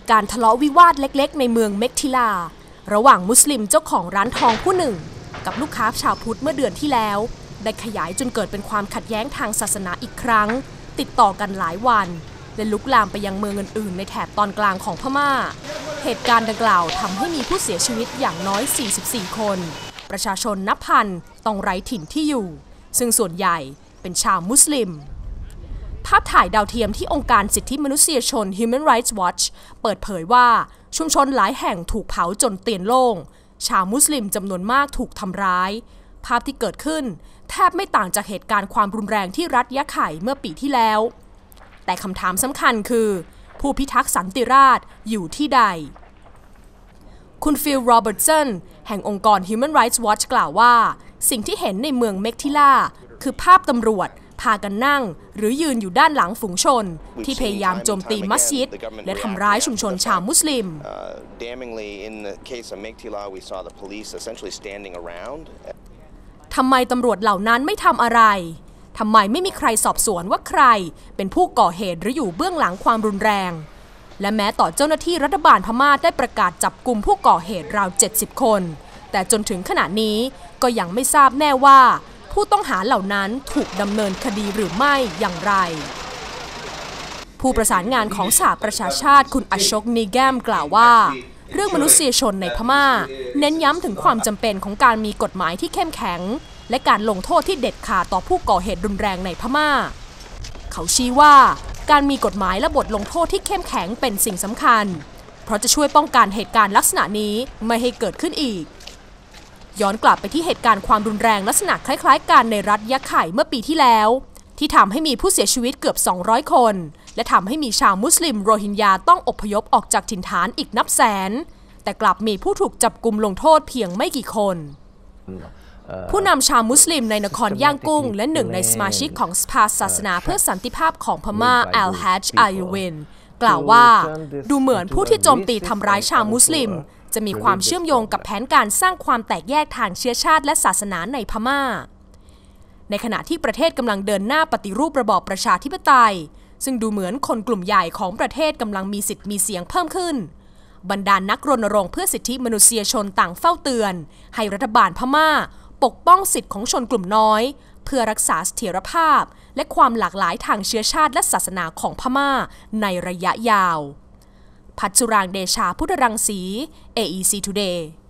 การทะเลาะวิวาทเล็กๆในเมืองเม็กทิลาระหว่างมุสลิมเจ้าของร้านทองผู้หนึ่งกับลูกค้าชาวพุทธเมื่อเดือนที่แล้วได้ขยายจนเกิดเป็นความขัดแย้งทางศาสนาอีกครั้งติดต่อกันหลายวันและลุกลามไปยังเมืองอื่นๆในแถบตอนกลางของพม่าเหตุการณ์ดังกล่าวทำให้มีผู้เสียชีวิตอย่างน้อย44คนประชาชนนับพันต้องไร้ถิ่นที่อยู่ซึ่งส่วนใหญ่เป็นชาวมุสลิมภาพถ่ายดาวเทียมที่องค์การสิทธิมนุษยชน Human Rights Watch เปิดเผยว่าชุมชนหลายแห่งถูกเผาจนเตียนโล่งชาวมุสลิมจำนวนมากถูกทำร้ายภาพที่เกิดขึ้นแทบไม่ต่างจากเหตุการณ์ความรุนแรงที่รัฐยะไข่เมื่อปีที่แล้วแต่คำถามสำคัญคือผู้พิทักษ์สันติราษฎร์อยู่ที่ใดคุณฟิล โรเบิร์ตสันแห่งองค์กร Human Rights Watch กล่าวว่าสิ่งที่เห็นในเมืองเม็กทิลาคือภาพตำรวจพากันนั่งหรือยืนอยู่ด้านหลังฝูงชนที่พยายามโจมตีมัสยิดและทำร้ายชุมชนชาวมุสลิมทำไมตำรวจเหล่านั้นไม่ทำอะไรทำไมไม่มีใครสอบสวนว่าใครเป็นผู้ก่อเหตุหรืออยู่เบื้องหลังความรุนแรงและแม้ต่อเจ้าหน้าที่รัฐบาลพม่าได้ประกาศจับกุมผู้ก่อเหตุราว70คนแต่จนถึงขณะนี้ก็ยังไม่ทราบแน่ว่าผู้ต้องหาเหล่านั้นถูกดำเนินคดีหรือไม่อย่างไรผู้ประสานงานของสหประชาชาติคุณอโชค นีแกมกล่าวว่าเรื่องมนุษยชนในพม่าเน้นย้ำถึงความจำเป็นของการมีกฎหมายที่เข้มแข็งและการลงโทษที่เด็ดขาดต่อผู้ก่อเหตุรุนแรงในพม่าเขาชี้ว่าการมีกฎหมายและบทลงโทษที่เข้มแข็งเป็นสิ่งสำคัญเพราะจะช่วยป้องกันเหตุการณ์ลักษณะนี้ไม่ให้เกิดขึ้นอีกย้อนกลับไปที่เหตุการณ์ความรุนแรงลักษณะคล้ายๆกันในรัฐยะไข่เมื่อปีที่แล้วที่ทำให้มีผู้เสียชีวิตเกือบ200คนและทำให้มีชาวมุสลิมโรฮิงญาต้องอพยพออกจากถิ่นฐานอีกนับแสนแต่กลับมีผู้ถูกจับกุมลงโทษเพียงไม่กี่คนผู้นำชาวมุสลิมในนครย่างกุ้งและหนึ่งในสมาชิกของสภาศาสนาเพื่อสันติภาพของพม่าอัลฮัจญ์ อายุวินกล่าวว่าดูเหมือนผู้ที่โจมตีทำร้ายชาวมุสลิมจะมีความเชื่อมโยงกับแผนการสร้างความแตกแยกทางเชื้อชาติและศาสนาในพม่าในขณะที่ประเทศกำลังเดินหน้าปฏิรูประบอบประชาธิปไตยซึ่งดูเหมือนคนกลุ่มใหญ่ของประเทศกำลังมีสิทธิ์มีเสียงเพิ่มขึ้นบรรดานักรณรงค์เพื่อสิทธิมนุษยชนต่างเฝ้าเตือนให้รัฐบาลพม่าปกป้องสิทธิของชนกลุ่มน้อยเพื่อรักษาเสถียรภาพและความหลากหลายทางเชื้อชาติและศาสนาของพม่าในระยะยาวพัชรางเดชาพุทธรังสี AEC Today